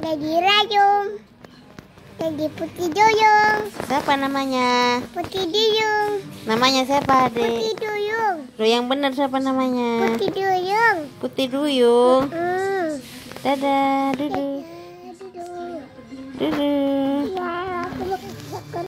Jadi Rayung. Jadi Putih Duyung. Siapa namanya? Putih Duyung. Namanya siapa, Dek? Putih Duyung. Lo yang benar siapa namanya? Putih Duyung. Putih Duyung. Hmm. Dadah, dudu. Aduh. Dudu.